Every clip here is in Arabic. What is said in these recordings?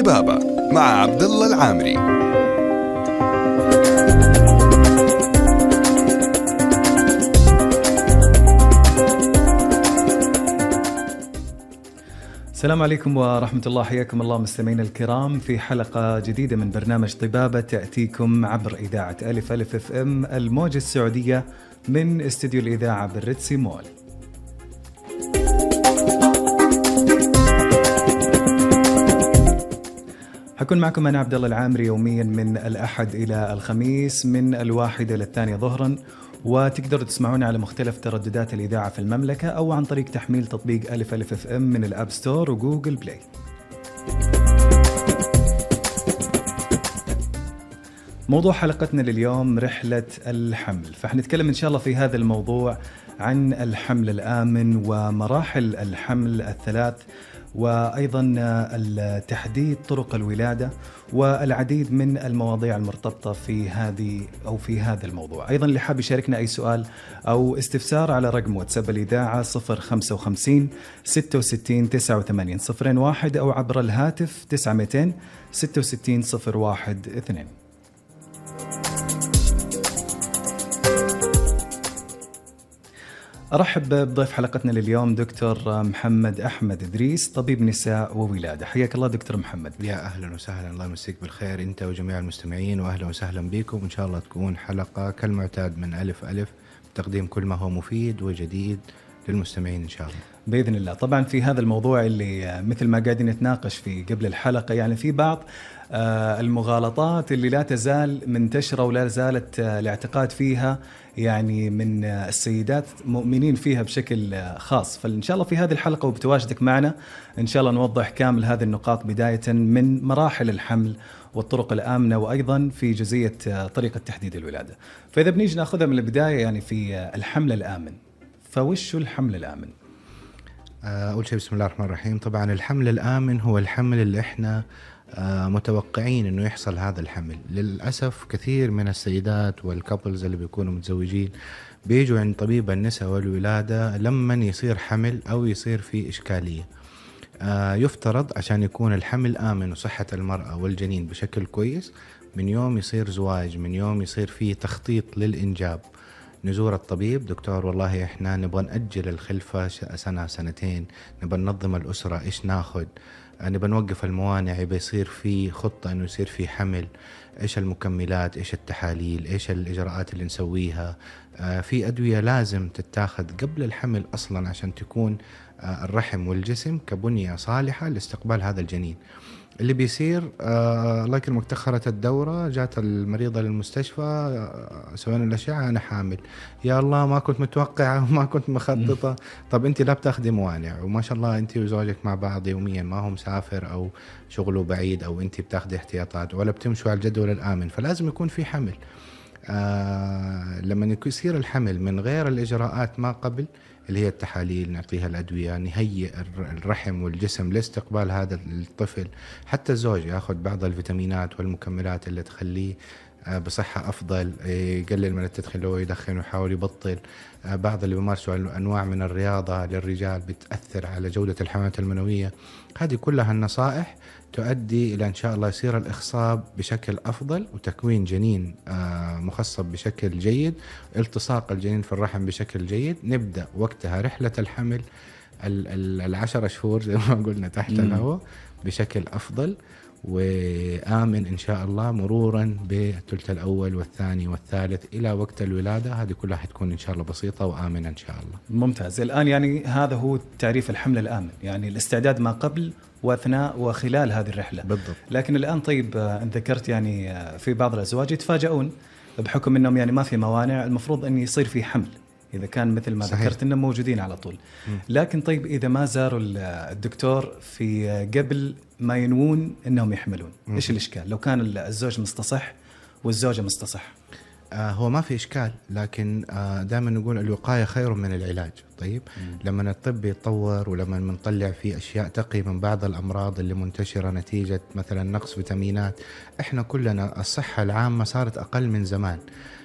طبابة مع عبد الله العامري. السلام عليكم ورحمة الله، حياكم الله مستمعينا الكرام في حلقة جديدة من برنامج طبابة تأتيكم عبر إذاعة ألف ألف اف ام الموجة السعودية من استديو الإذاعة بالريتسي مول. حكون معكم أنا عبد الله العامري يوميا من الأحد إلى الخميس من 1 إلى 2 ظهرا، وتقدروا تسمعونا على مختلف ترددات الإذاعة في المملكة أو عن طريق تحميل تطبيق ألف ألف اف ام من الأب ستور وجوجل بلاي. موضوع حلقتنا لليوم رحلة الحمل، فحنتكلم إن شاء الله في هذا الموضوع عن الحمل الآمن ومراحل الحمل الثلاث، وأيضا التحديد طرق الولادة والعديد من المواضيع المرتبطة في هذا الموضوع. أيضا اللي حاب يشاركنا أي سؤال أو استفسار على رقم واتساب الإذاعة 055 66 89 01 أو عبر الهاتف 900 66 012. أرحب بضيف حلقتنا لليوم دكتور محمد أحمد إدريس، طبيب نساء وولادة. حياك الله دكتور محمد. يا أهلا وسهلا، الله يمسيك بالخير أنت وجميع المستمعين، وأهلا وسهلا بكم. إن شاء الله تكون حلقة كالمعتاد من ألف ألف تقديم كل ما هو مفيد وجديد للمستمعين إن شاء الله بإذن الله. طبعا في هذا الموضوع اللي مثل ما قاعدين نتناقش فيه قبل الحلقة، يعني في بعض المغالطات اللي لا تزال منتشرة ولا زالت الاعتقاد فيها يعني من السيدات مؤمنين فيها بشكل خاص. فإن شاء الله في هذه الحلقة وبتواجدك معنا إن شاء الله نوضح كامل هذه النقاط، بداية من مراحل الحمل والطرق الآمنة، وأيضا في جزئية طريقة تحديد الولادة. فإذا بنيجي نأخذها من البداية، يعني في الحمل الآمن، فوش الحمل الآمن؟ أول شيء بسم الله الرحمن الرحيم. طبعا الحمل الآمن هو الحمل اللي إحنا متوقعين أنه يحصل هذا الحمل. للأسف كثير من السيدات والكابلز اللي بيكونوا متزوجين بيجوا عند طبيب النساء والولادة لما يصير حمل أو يصير في إشكالية. يفترض عشان يكون الحمل آمن وصحة المرأة والجنين بشكل كويس من يوم يصير زواج، من يوم يصير فيه تخطيط للإنجاب، نزور الطبيب، دكتور والله إحنا نبغى نأجل الخلفة سنة سنتين، نبغى ننظم الأسرة، إيش ناخد، نبغى نوقف الموانع، يبقى يصير في خطة إنه يصير في حمل، إيش المكملات، إيش التحاليل، إيش الإجراءات اللي نسويها، في أدوية لازم تتاخد قبل الحمل أصلا عشان تكون الرحم والجسم كبنية صالحة لاستقبال هذا الجنين. اللي بيصير الله يكرمك، تأخرت الدورة، جات المريضة للمستشفى، سوينا الأشعة، أنا حامل، يا الله ما كنت متوقعة وما كنت مخططة. طب أنت لا بتاخدي موانع، وما شاء الله أنت وزوجك مع بعض يوميا، ما هو مسافر أو شغله بعيد، أو أنت بتاخدي احتياطات ولا بتمشوا على الجدول الآمن، فلازم يكون في حمل. لما يصير الحمل من غير الإجراءات ما قبل اللي هي التحاليل، نعطيها الأدوية، نهيئ الرحم والجسم لاستقبال هذا الطفل، حتى الزوج يأخذ بعض الفيتامينات والمكملات اللي تخليه بصحة أفضل، يقلل من التدخين لو يدخن ويحاول يبطل، بعض اللي بيمارسوا أنواع من الرياضة للرجال بتأثر على جودة الحملات المنوية. هذه كلها النصائح تؤدي إلى إن شاء الله يصير الإخصاب بشكل أفضل، وتكوين جنين مخصب بشكل جيد، التصاق الجنين في الرحم بشكل جيد. نبدأ وقتها رحلة الحمل 10 شهور زي ما قلنا تحت الهواء بشكل أفضل وآمن إن شاء الله، مرورا بالثلث الأول والثاني والثالث إلى وقت الولادة. هذه كلها حتكون إن شاء الله بسيطة وآمنة إن شاء الله. ممتاز. الآن يعني هذا هو تعريف الحمل الآمن، يعني الاستعداد ما قبل وأثناء وخلال هذه الرحلة. بالضبط. لكن الآن طيب أنت ذكرت يعني في بعض الأزواج يتفاجئون بحكم أنهم يعني ما في موانع، المفروض أن يصير في حمل إذا كان مثل ما صحيح. ذكرت أنهم موجودين على طول. لكن طيب إذا ما زاروا الدكتور في قبل ما ينوون أنهم يحملون، إيش الإشكال لو كان الزوج مستصح والزوجة مستصح؟ هو ما في إشكال، لكن دائما نقول الوقاية خير من العلاج. طيب لما الطب يتطور ولما نطلع في أشياء تقي من بعض الأمراض اللي منتشرة نتيجة مثلا نقص فيتامينات، إحنا كلنا الصحة العامة صارت أقل من زمان.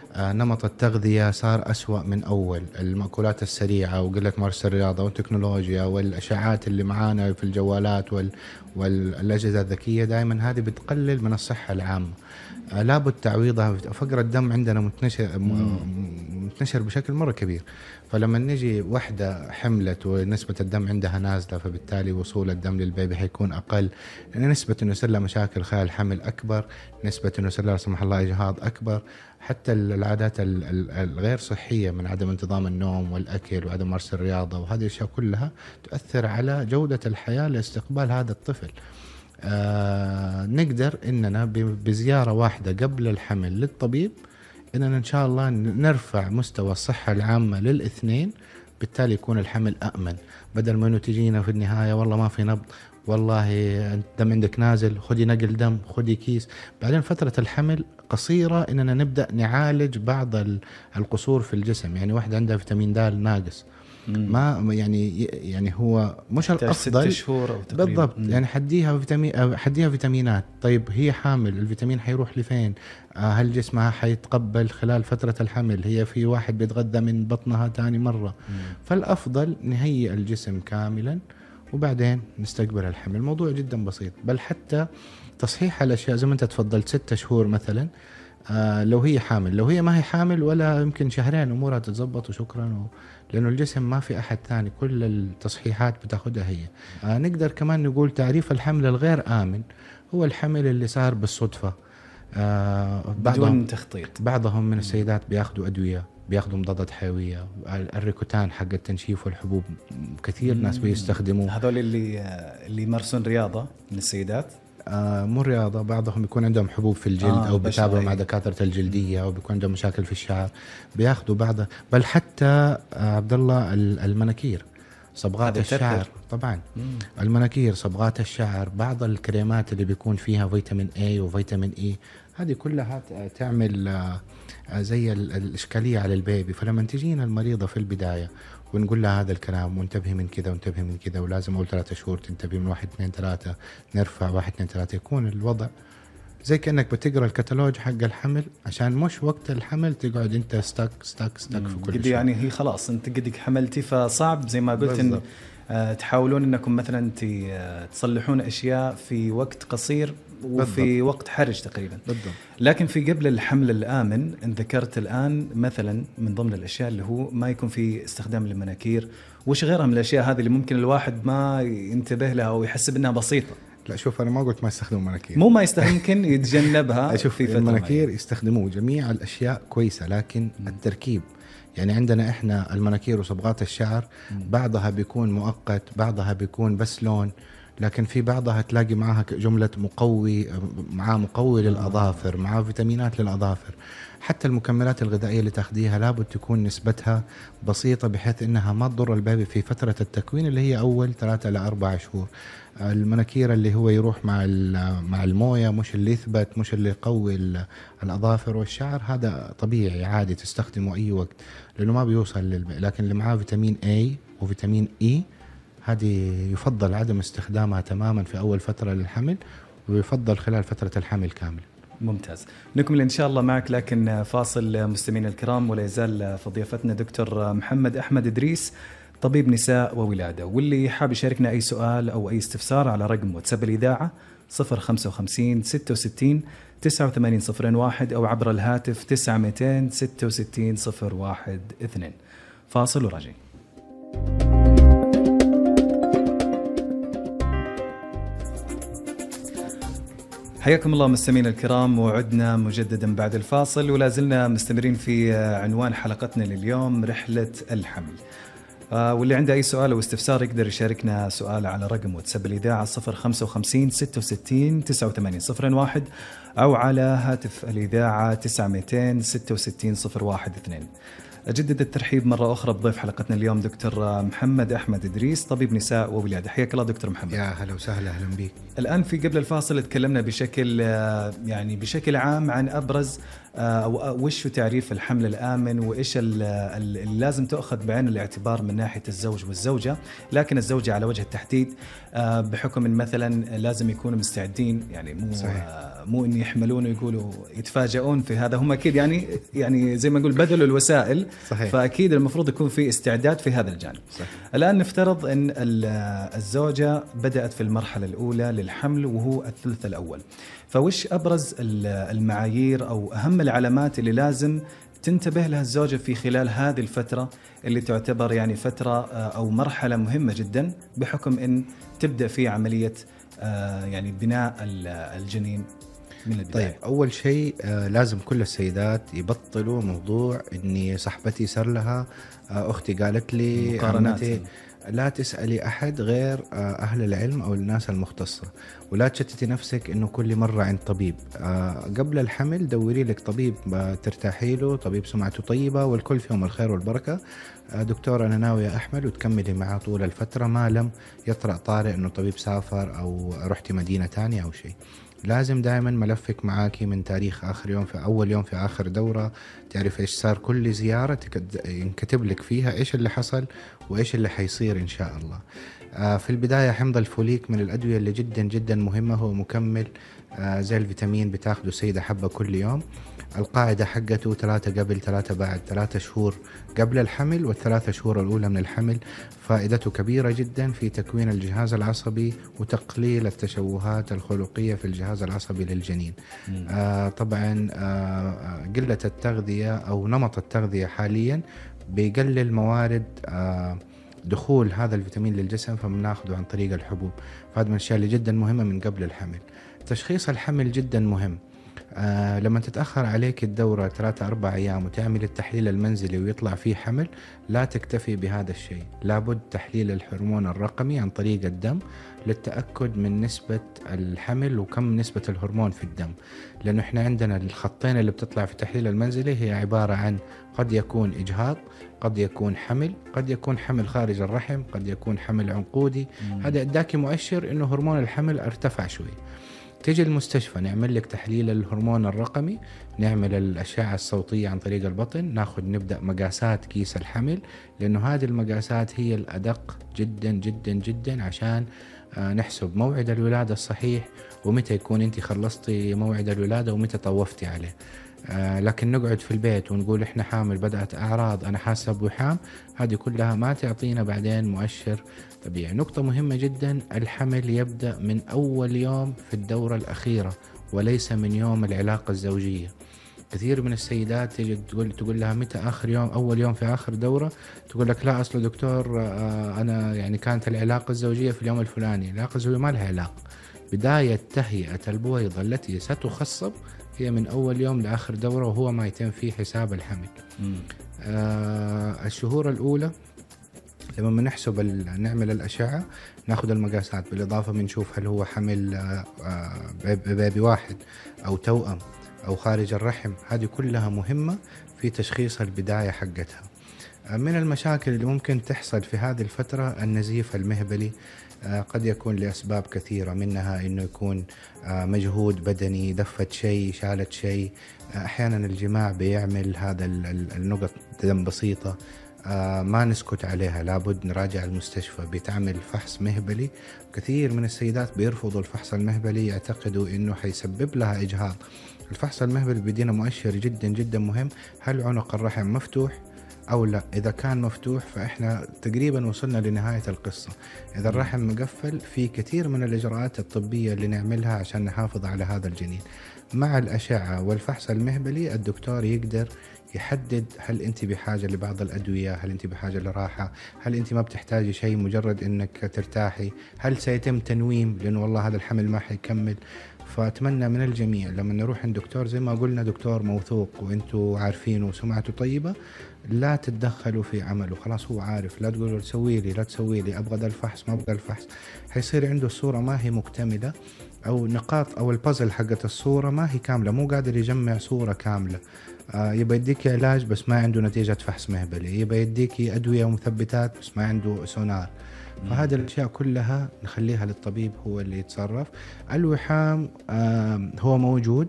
نمط التغذية صار أسوأ من أول، المأكولات السريعة وقلة ممارسة الرياضة والتكنولوجيا والأشعات اللي معانا في الجوالات والأجهزة الذكية دائما هذه بتقلل من الصحة العامة. لابد تعويضها. فقر الدم عندنا متنشر بشكل مرة كبير، فلما نجي وحدة حملت ونسبة الدم عندها نازلة فبالتالي وصول الدم للبيبي حيكون أقل، نسبة إنه يصير له مشاكل خلال الحمل أكبر، نسبة إنه يصير له لا سمح الله إجهاض أكبر. حتى العادات الغير صحية من عدم انتظام النوم والأكل وعدم ممارسة الرياضة وهذه الأشياء كلها تؤثر على جودة الحياة لاستقبال هذا الطفل. نقدر إننا بزيارة واحدة قبل الحمل للطبيب إننا إن شاء الله نرفع مستوى الصحة العامة للاثنين، بالتالي يكون الحمل أأمن، بدل ما إنه تجينا في النهاية والله ما في نبض، والله الدم عندك نازل، خدي نقل دم، خدي كيس. بعدين فترة الحمل قصيرة إننا نبدأ نعالج بعض القصور في الجسم. يعني واحدة عندها فيتامين د ناقص، ما يعني هو مش الافضل 6 شهور أو تقريبا. بالضبط. يعني حديها فيتامينات. طيب هي حامل، الفيتامين حيروح لفين؟ هل جسمها حيتقبل خلال فترة الحمل؟ هي في واحد بيتغذى من بطنها تاني مرة. فالافضل نهيئ الجسم كاملا وبعدين نستقبل الحمل. الموضوع جدا بسيط. بل حتى تصحيح الاشياء زي ما انت تفضلت 6 شهور مثلا، لو هي حامل، لو هي ما هي حامل ولا يمكن شهرين امورها تتزبط وشكرا لأنه الجسم ما في أحد ثاني، كل التصحيحات بتاخدها هي. نقدر كمان نقول تعريف الحمل الغير آمن هو الحمل اللي صار بالصدفة بدون تخطيط. بعضهم من السيدات بياخدوا أدوية، بياخدوا مضادات حيوية، الريكوتان حق التنشيف والحبوب كثير ناس بيستخدموه. هذول اللي يمارسون رياضة من السيدات، مو رياضة، بعضهم يكون عندهم حبوب في الجلد أو بيتابعوا مع دكاترة الجلدية أو بيكون عندهم مشاكل في الشعر بياخدوا بعض. بل حتى عبد الله المناكير، صبغات الشعر طبعا. المناكير، صبغات الشعر، بعض الكريمات اللي بيكون فيها فيتامين A وفيتامين E، هذه كلها تعمل زي الإشكالية على البيبي. فلما تجينا المريضة في البداية ونقول لها هذا الكلام وانتبهي من كذا وانتبهي من كذا ولازم أول 3 شهور تنتبهي من 1 2 3 نرفع 1 2 3، يكون الوضع زي كأنك بتقرأ الكتالوج حق الحمل عشان مش وقت الحمل تقعد انت ستك في كل شيء. يعني هي خلاص انت قدك حملتي، فصعب زي ما قلت ان تحاولون انكم مثلا تصلحون اشياء في وقت قصير وفي بالضبط. وقت حرج تقريبا بالضبط. لكن في قبل الحمل الآمن انت ذكرت الآن مثلا من ضمن الأشياء اللي هو ما يكون في استخدام للمناكير، وش غيرها من الأشياء هذه اللي ممكن الواحد ما ينتبه لها أو يحسب أنها بسيطة؟ لا شوف، أنا ما قلت ما يستخدموا مناكير، مو ما يستخدم، ممكن يتجنبها. شوف المناكير يستخدموه، جميع الأشياء كويسة، لكن التركيب يعني عندنا إحنا المناكير وصبغات الشعر بعضها بيكون مؤقت، بعضها بيكون بس لون، لكن في بعضها تلاقي معها جملة مقوي للأظافر، معها فيتامينات للأظافر. حتى المكملات الغذائية اللي تاخديها لابد تكون نسبتها بسيطة بحيث إنها ما تضر البيبي في فترة التكوين اللي هي أول 3 إلى 4 شهور. المناكير اللي هو يروح مع الموية، مش اللي يثبت، مش اللي يقوي الأظافر والشعر، هذا طبيعي عادي تستخدمه أي وقت لأنه ما بيوصل للبيبي. لكن اللي معاه فيتامين A وفيتامين E هذه يفضل عدم استخدامها تماما في أول فترة للحمل، ويفضل خلال فترة الحمل كامل. ممتاز. نكمل إن شاء الله معك، لكن فاصل مستمعين الكرام، ولا يزال في ضيافتنا دكتور محمد أحمد إدريس، طبيب نساء وولادة. واللي حاب يشاركنا أي سؤال أو أي استفسار على رقم واتساب الإذاعة 055 66 89 أو عبر الهاتف 9200 66 012. فاصل وراجعين. حياكم الله مستمعينا الكرام، وعدنا مجددا بعد الفاصل، ولا زلنا مستمرين في عنوان حلقتنا لليوم، رحلة الحمل. واللي عنده أي سؤال أو استفسار يقدر يشاركنا سؤال على رقم واتساب الإذاعة 055 66 89 أو على هاتف الإذاعة 9200 66 012. أجدد الترحيب مرة أخرى بضيف حلقتنا اليوم دكتور محمد أحمد إدريس، طبيب نساء وولادة. حياك الله دكتور محمد. يا هلا وسهلا، أهلا بك. الآن في قبل الفاصل تكلمنا بشكل عام عن أبرز وش تعريف الحمل الآمن، وإيش اللي لازم تأخذ بعين الاعتبار من ناحية الزوج والزوجة. لكن الزوجة على وجه التحديد بحكم إن مثلا لازم يكونوا مستعدين، يعني مو إن يحملون ويقولوا يتفاجئون في هذا، هم أكيد يعني زي ما نقول بذلوا الوسائل. صحيح. فأكيد المفروض يكون في استعداد في هذا الجانب. صحيح. الآن نفترض أن الزوجة بدأت في المرحلة الأولى للحمل وهو الثلث الأول، فوش أبرز المعايير أو أهم العلامات اللي لازم تنتبه لها الزوجة في خلال هذه الفترة اللي تعتبر يعني فترة أو مرحلة مهمة جدا بحكم أن تبدأ في عملية يعني بناء الجنين من البداية؟ طيب، أول شيء لازم كل السيدات يبطلوا موضوع إني صاحبتي صار لها، أختي قالت لي، عمتي. لا تسألي أحد غير أهل العلم أو الناس المختصة، ولا تشتتي نفسك إنه كل مرة عند طبيب. قبل الحمل دوري لك طبيب ترتاحي له، طبيب سمعته طيبة والكل فيهم الخير والبركة. دكتور أنا ناوية أحمل، وتكملي معه طول الفترة ما لم يطرأ طارئ إنه طبيب سافر أو رحتي مدينة تانية أو شيء. لازم دائما ملفك معاكي من تاريخ آخر يوم في أول يوم في آخر دورة، تعرف إيش صار. كل زيارة ينكتب لك فيها إيش اللي حصل وإيش اللي حيصير إن شاء الله. في البداية حمض الفوليك من الأدوية اللي جدا جدا مهمة، هو مكمل زي الفيتامين بتاخده السيدة حبة كل يوم. القاعدة حقته 3 قبل 3 بعد، 3 شهور قبل الحمل و3 شهور الأولى من الحمل. فائدته كبيرة جدا في تكوين الجهاز العصبي وتقليل التشوهات الخلقية في الجهاز العصبي للجنين. طبعا قلة التغذية أو نمط التغذية حاليا بيقلل موارد دخول هذا الفيتامين للجسم، فبناخده عن طريق الحبوب. فهذا من الأشياء اللي جدا مهمة من قبل الحمل. تشخيص الحمل جدا مهم. لما تتأخر عليك الدورة 3-4 أيام وتعمل التحليل المنزلي ويطلع فيه حمل، لا تكتفي بهذا الشيء، لابد تحليل الهرمون الرقمي عن طريق الدم للتأكد من نسبة الحمل وكم نسبة الهرمون في الدم. لأنه إحنا عندنا الخطين اللي بتطلع في التحليل المنزلي هي عبارة عن قد يكون إجهاض، قد يكون حمل، قد يكون حمل خارج الرحم، قد يكون حمل عنقودي. هذا اداكي مؤشر إنه هرمون الحمل ارتفع شوي. تيجي المستشفى نعمل لك تحليل الهرمون الرقمي، نعمل الأشعة الصوتية عن طريق البطن، نبدأ مقاسات كيس الحمل، لأنه هذه المقاسات هي الأدق جدا جدا جدا عشان نحسب موعد الولادة الصحيح ومتى يكون أنت خلصتي موعد الولادة ومتى طوفتي عليه. لكن نقعد في البيت ونقول إحنا حامل، بدأت أعراض، أنا حاسة بوحام، هذه كلها ما تعطينا بعدين مؤشر طبيعي. نقطة مهمة جدا، الحمل يبدأ من أول يوم في الدورة الأخيرة وليس من يوم العلاقة الزوجية. كثير من السيدات تيجي تقول لها متى آخر يوم، أول يوم في آخر دورة، تقول لك لا أصل دكتور أنا يعني كانت العلاقة الزوجية في اليوم الفلاني. العلاقة الزوجية ما لها علاقة. بداية تهيئة البويضة التي ستخصب هي من أول يوم لآخر دورة، وهو ما يتم فيه حساب الحمل. الشهور الأولى لما نحسب نعمل الأشعة ناخد المقاسات، بالإضافة بنشوف هل هو حمل بيبي واحد أو توأم أو خارج الرحم. هذه كلها مهمة في تشخيص البداية حقتها. من المشاكل اللي ممكن تحصل في هذه الفترة النزيف المهبلي. قد يكون لأسباب كثيرة، منها إنه يكون مجهود بدني، دفت شيء، شالت شيء. أحيانا الجماع بيعمل هذا النقط دم بسيطة، ما نسكت عليها، لابد نراجع المستشفى. بيتعمل فحص مهبلي، كثير من السيدات بيرفضوا الفحص المهبلي، يعتقدوا إنه حيسبب لها إجهاض. الفحص المهبلي بيدينا مؤشر جدا جدا مهم، هل عنق الرحم مفتوح أو لا. إذا كان مفتوح فإحنا تقريبا وصلنا لنهاية القصة. إذا الرحم مقفل، في كثير من الإجراءات الطبية اللي نعملها عشان نحافظ على هذا الجنين. مع الأشعة والفحص المهبلي الدكتور يقدر يحدد هل أنت بحاجة لبعض الأدوية، هل أنت بحاجة لراحة، هل أنت ما بتحتاجي شيء مجرد أنك ترتاحي، هل سيتم تنويم لأنه والله هذا الحمل ما حيكمل. فأتمنى من الجميع لما نروح عند دكتور زي ما قلنا دكتور موثوق وأنتوا عارفينه وسمعته طيبة، لا تتدخلوا في عمله. خلاص هو عارف، لا تقولوا تسوي لي لا تسوي لي، أبغى الفحص ما أبغى الفحص. حيصير عنده الصورة ما هي مكتملة، أو نقاط أو البازل حقت الصورة ما هي كاملة، مو قادر يجمع صورة كاملة. يبقى يديكي علاج بس ما عنده نتيجة فحص مهبلي، يبقى يديكي أدوية ومثبتات بس ما عنده سونار. فهذه الأشياء كلها نخليها للطبيب هو اللي يتصرف. الوحام هو موجود،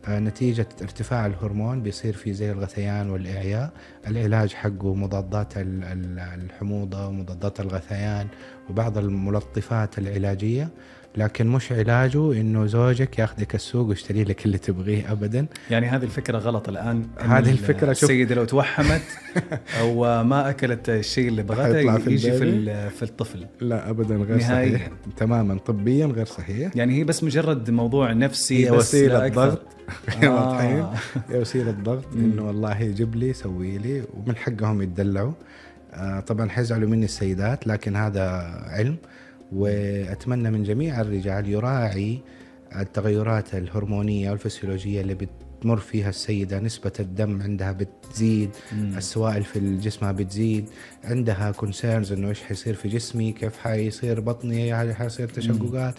نتيجة ارتفاع الهرمون بيصير في زي الغثيان والإعياء. العلاج حقه مضادات الحموضة ومضادات الغثيان وبعض الملطفات العلاجية، لكن مش علاجه إنه زوجك ياخدك السوق ويشتري لك اللي تبغيه أبدا. يعني هذه الفكرة غلط الآن. هذه الفكرة السيدة لو توحمت أو ما أكلت الشيء اللي بغته يجي في الطفل. لا أبدا، غير نهائياً. صحيح تماما، طبيا غير صحيح. يعني هي بس مجرد موضوع نفسي، هي بس وسيلة ضغط. هي وسيلة ضغط إنه والله جيب لي سوي لي، ومن حقهم يتدلعوا. طبعا حيزعلوا مني السيدات، لكن هذا علم. وأتمنى من جميع الرجال يراعي التغيرات الهرمونية والفسيولوجية اللي بتمر فيها السيدة. نسبة الدم عندها بتزيد، السوائل في جسمها بتزيد، عندها كونسيرنز إنه إيش حيصير في جسمي، كيف حيصير بطني، هل حيصير تشققات.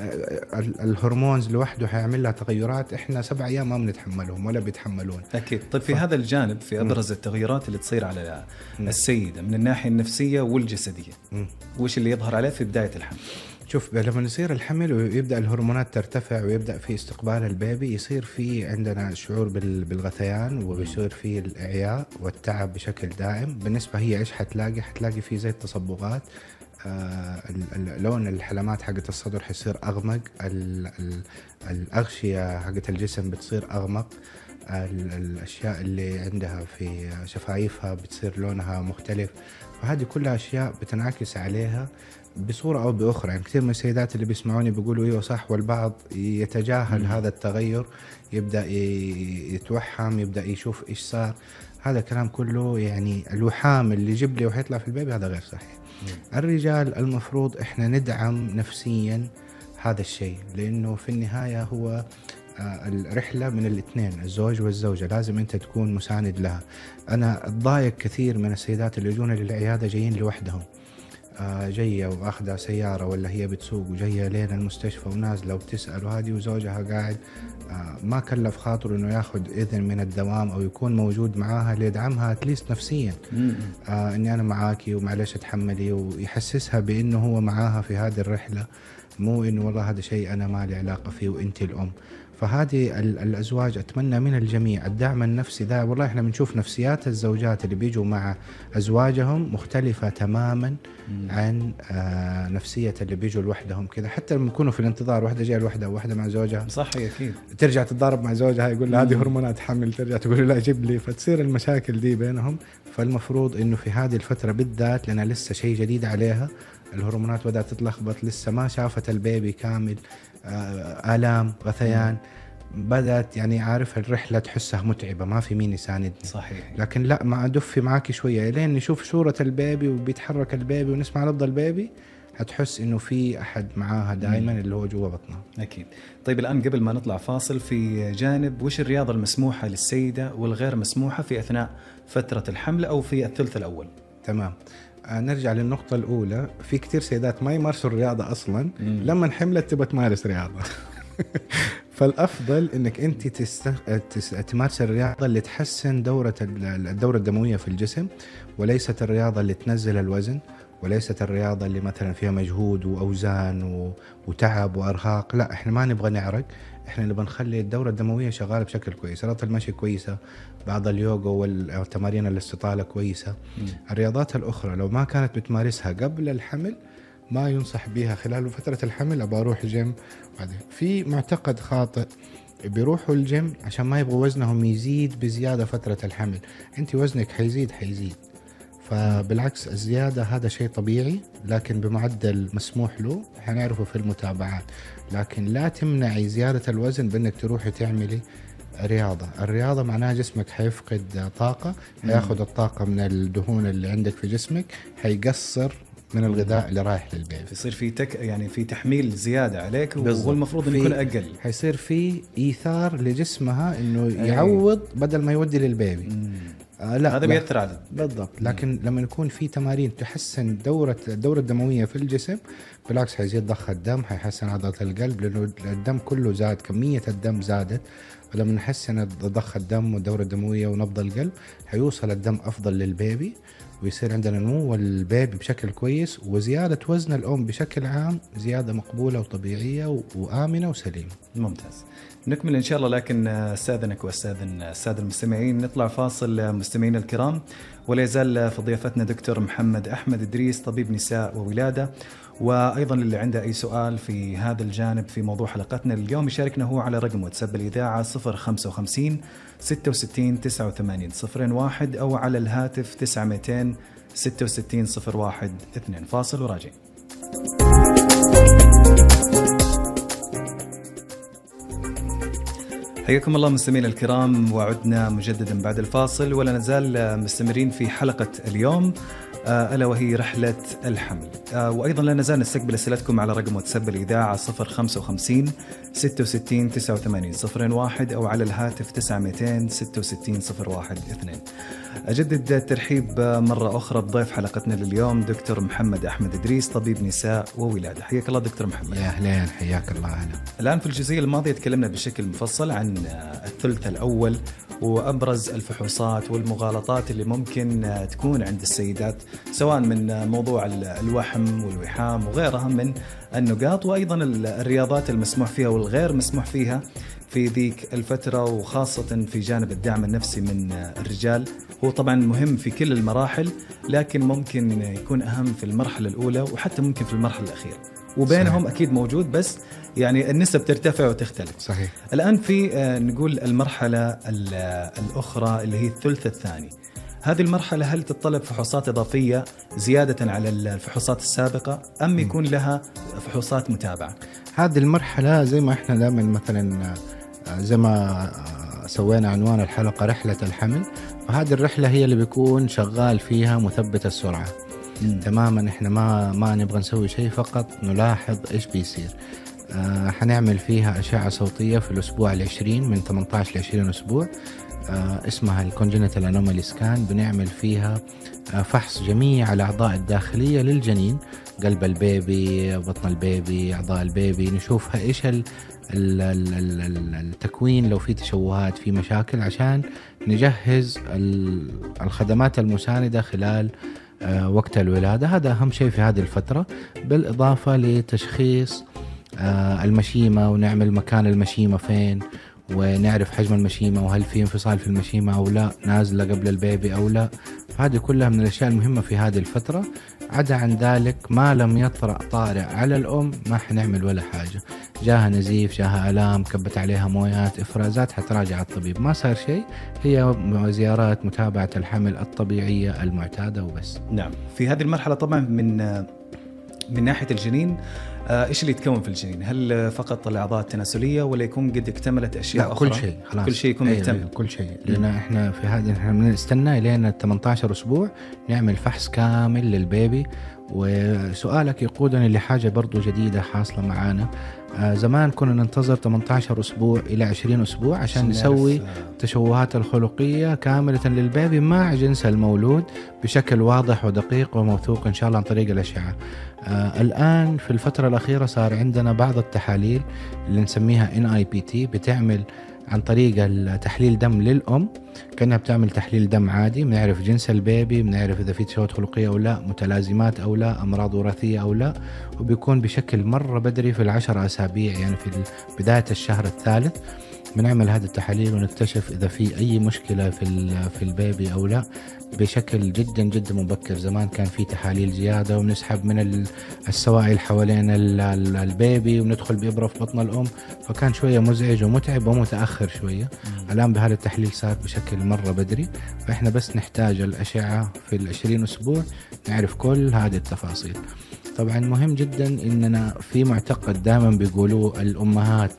الهرمونز لوحده حيعمل لها تغيرات إحنا 7 أيام ما بنتحملهم ولا بيتحملون. أكيد. طيب في هذا الجانب، في أبرز التغيرات اللي تصير على السيدة من الناحية النفسية والجسدية، وش اللي يظهر عليه في بداية الحمل؟ شوف، لما يصير الحمل ويبدأ الهرمونات ترتفع ويبدأ في استقبال البيبي، يصير في عندنا شعور بالغثيان، ويصير في الإعياء والتعب بشكل دائم. بالنسبة هي إيش حتلاقي في زي التصبغات، لون الحلمات حقت الصدر حيصير أغمق، الأغشية حقت الجسم بتصير أغمق، الأشياء اللي عندها في شفايفها بتصير لونها مختلف. فهذه كلها أشياء بتنعكس عليها بصورة أو بأخرى. يعني كثير من السيدات اللي بيسمعوني بيقولوا إيوه صح، والبعض يتجاهل هذا التغير، يبدأ يتوحم، يبدأ يشوف إيش صار. هذا كلام كله يعني الوحام اللي يجيب لي وحيطلع في البيبي، هذا غير صحيح. الرجال المفروض إحنا ندعم نفسيا هذا الشيء، لأنه في النهاية هو الرحلة من الاثنين، الزوج والزوجة، لازم أنت تكون مساند لها. أنا أتضايق كثير من السيدات اللي يجون للعيادة جايين لوحدهم، جاية وأخذها سيارة ولا هي بتسوق وجاية لين المستشفى ونازلة وبتسأل، وهذه وزوجها قاعد ما كلف خاطر إنه ياخد إذن من الدوام أو يكون موجود معاها ليدعمها أتليست نفسيا. إني أنا معاكي ومعلش أتحملي، ويحسسها بإنه هو معاها في هذه الرحلة، مو إنه والله هذا شيء أنا ما لي علاقة فيه وإنتي الأم. فهذه الأزواج أتمنى من الجميع الدعم النفسي ده. والله إحنا بنشوف نفسيات الزوجات اللي بيجوا مع أزواجهم مختلفة تماما عن نفسية اللي بيجوا لوحدهم كذا. حتى لما يكونوا في الانتظار، واحدة جاية لوحدها وواحدة مع زوجها، صح أكيد، ترجع تتضارب مع زوجها، يقول لها هذه هرمونات حمل، ترجع تقول له لا جيب لي، فتصير المشاكل دي بينهم. فالمفروض إنه في هذه الفترة بالذات، لأنها لسه شيء جديد عليها، الهرمونات بدأت تتلخبط، لسه ما شافت البيبي كامل، آلام، غثيان، بدأت يعني عارف الرحلة تحسها متعبة، ما في مين يساندني. صحيح. لكن لا، ما أدفي معاكي شوية لين نشوف صورة البيبي وبيتحرك البيبي ونسمع نبض البيبي، هتحس إنه في أحد معاها دائما اللي هو جوا بطنها. أكيد. طيب الآن قبل ما نطلع فاصل، في جانب وش الرياضة المسموحة للسيدة والغير مسموحة في أثناء فترة الحمل أو في الثلث الأول؟ تمام. نرجع للنقطة الأولى. في كتير سيدات ما يمارسوا الرياضة أصلا، لما حملت تبى تمارس رياضة. فالأفضل إنك أنت تمارس الرياضة اللي تحسن الدورة الدموية في الجسم، وليست الرياضة اللي تنزل الوزن، وليست الرياضة اللي مثلا فيها مجهود وأوزان وتعب وأرهاق. لا، إحنا ما نبغى نعرق، إحنا نبغى نخلي الدورة الدموية شغالة بشكل كويس. رياضة المشي كويسة، بعض اليوغا والتمارين الاستطالة كويسة. الرياضات الأخرى لو ما كانت بتمارسها قبل الحمل، ما ينصح بها خلال فترة الحمل. أبغى أروح جيم. بعدين في معتقد خاطئ، بيروحوا الجيم عشان ما يبغوا وزنهم يزيد بزيادة فترة الحمل. أنت وزنك حيزيد، فبالعكس الزيادة هذا شيء طبيعي، لكن بمعدل مسموح له، حنعرفه في المتابعات. لكن لا تمنعي زيادة الوزن بأنك تروحي تعملي رياضة. الرياضة معناها جسمك حيفقد طاقة، حياخد الطاقة من الدهون اللي عندك في جسمك، حيقصر من الغذاء اللي رايح للبيبي، يصير في يعني في تحميل زيادة عليك، وهو المفروض انه يكون اقل. حيصير في ايثار لجسمها انه يعوض بدل ما يودي للبيبي. لا، هذا بيأثر على بالضبط. لكن لما يكون في تمارين تحسن الدورة الدموية في الجسم، بالعكس حيزيد ضخ الدم، حيحسن عضلة القلب، لأنه الدم كله زاد، كمية الدم زادت. ولما نحسن ضخ الدم والدورة الدموية ونبض القلب، حيوصل الدم أفضل للبيبي، ويصير عندنا نمو البيبي بشكل كويس، وزيادة وزن الأم بشكل عام زيادة مقبولة وطبيعية وآمنة وسليمة. ممتاز. نكمل إن شاء الله، لكن استاذنك واستاذن السادة المستمعين نطلع فاصل مستمعينا الكرام، ولا يزال في ضيافتنا دكتور محمد أحمد إدريس، طبيب نساء وولادة. وأيضا اللي عنده أي سؤال في هذا الجانب في موضوع حلقتنا اليوم يشاركنا هو على رقم واتساب الإذاعة 055 66 89 01 أو على الهاتف 900 66 01 2. فاصل وراجع. حياكم الله مستمعينا الكرام، وعدنا مجددا بعد الفاصل، ولا نزال مستمرين في حلقة اليوم ألا وهي رحلة الحمل. وأيضا لا نزال نستقبل أسئلتكم على رقم واتساب الإذاعة 055 66 89 01 أو على الهاتف 900 66 01 2. أجدد الترحيب مرة أخرى بضيف حلقتنا لليوم دكتور محمد أحمد إدريس، طبيب نساء وولادة. حياك الله دكتور محمد. يا أهلين، حياك الله. أهلا. الآن في الجزئية الماضية تكلمنا بشكل مفصل عن الثلث الأول وأبرز الفحوصات والمغالطات اللي ممكن تكون عند السيدات، سواء من موضوع الوحم والوحام وغيرها من النقاط، وأيضا الرياضات المسموح فيها والغير مسموح فيها في ذيك الفترة، وخاصة في جانب الدعم النفسي من الرجال. هو طبعا مهم في كل المراحل، لكن ممكن يكون أهم في المرحلة الأولى وحتى ممكن في المرحلة الأخيرة، وبينهم صحيح. أكيد موجود، بس يعني النسب ترتفع وتختلف. صحيح. الآن في نقول المرحلة الأخرى اللي هي الثلث الثاني. هذه المرحلة هل تتطلب فحوصات إضافية زيادة على الفحوصات السابقة أم يكون لها فحوصات متابعة؟ هذه المرحلة زي ما احنا دائما مثلا زي ما سوينا عنوان الحلقة رحلة الحمل، فهذه الرحلة هي اللي بيكون شغال فيها مثبت السرعة. تماما. احنا ما نبغى نسوي شيء، فقط نلاحظ ايش بيصير. حنعمل فيها أشعة صوتية في الأسبوع 20 من 18 ل 20 أسبوع، اسمها الكونجنتال أنومالي سكان. بنعمل فيها فحص جميع الأعضاء الداخلية للجنين، قلب البيبي، بطن البيبي، أعضاء البيبي، نشوفها إيش التكوين، لو في تشوهات، في مشاكل، عشان نجهز الخدمات المساندة خلال وقت الولادة. هذا أهم شيء في هذه الفترة، بالإضافة لتشخيص المشيمة، ونعمل مكان المشيمة فين، ونعرف حجم المشيمة، وهل في انفصال في المشيمة أو لا، نازلة قبل البيبي أو لا. فهذه كلها من الأشياء المهمة في هذه الفترة. عدا عن ذلك ما لم يطرأ طارئ على الأم ما حنعمل ولا حاجة. جاها نزيف، جاها ألام، كبت عليها مويات، إفرازات، حتراجع الطبيب. ما صار شيء، هي زيارات متابعة الحمل الطبيعية المعتادة وبس. نعم. في هذه المرحلة طبعا من ناحية الجنين، إيش اللي يتكون في الجنين؟ هل فقط الأعضاء التناسلية ولا يكون قد اكتملت أشياء أخرى؟ كل شيء. خلاص. كل شيء يكون مكتمل. كل شيء. لأن إحنا في هذه إحنا بنستنى لين 18 أسبوع نعمل فحص كامل للبيبي. وسؤالك يقودني لحاجة برضو جديدة حاصلة معانا. زمان كنا ننتظر 18 أسبوع إلى 20 أسبوع عشان نسوي تشوهات الخلقية كاملة للبيبي مع جنس المولود بشكل واضح ودقيق وموثوق إن شاء الله عن طريق الأشعة. الآن في الفترة الأخيرة صار عندنا بعض التحاليل اللي نسميها NIPT، بتعمل عن طريق التحليل دم للأم، كأنها بتعمل تحليل دم عادي. بنعرف جنس البيبي، بنعرف إذا في تشوهات خلقية أو لا، متلازمات أو لا، أمراض وراثية أو لا، وبيكون بشكل مرة بدري في 10 أسابيع، يعني في بداية الشهر الثالث بنعمل هذه التحاليل ونكتشف إذا في أي مشكلة في البيبي أو لا بشكل جدا جدا مبكر. زمان كان في تحاليل زيادة وبنسحب من السوائل حوالين البيبي وندخل بإبرة في بطن الأم، فكان شوية مزعج ومتعب ومتأخر شوية. الآن بهذا التحليل صار بشكل مرة بدري، فإحنا بس نحتاج الأشعة في 20 أسبوع نعرف كل هذه التفاصيل. طبعا مهم جدا إننا في معتقد دائما بيقولوا الأمهات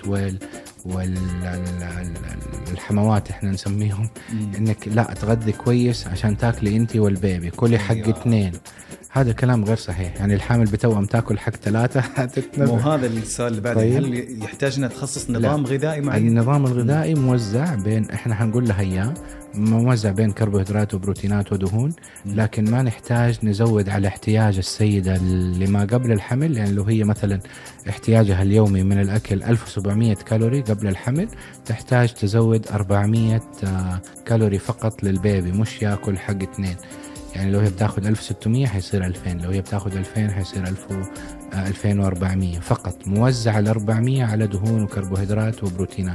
والحموات احنا نسميهم، انك لا تغذي كويس عشان تاكلي انتي والبيبي، كلي حق 2. هذا كلام غير صحيح. يعني الحامل بتوأم تاكل حق 3 مو هذا السؤال اللي بعده. طيب. هل يحتاجنا تخصص نظام غذائي معين؟ النظام الغذائي موزع بين، احنا هنقول له ايام، موزع بين كربوهيدرات وبروتينات ودهون، لكن ما نحتاج نزود على احتياج السيدة لما قبل الحمل. يعني لو هي مثلا احتياجها اليومي من الأكل 1700 كالوري قبل الحمل، تحتاج تزود 400 كالوري فقط للبيبي، مش يأكل حق 2. يعني لو هي بتاخد 1600 حيصير 2000، لو هي بتاخد 2000 حيصير 2400 فقط، موزع ال 400 على دهون وكربوهيدرات وبروتينات.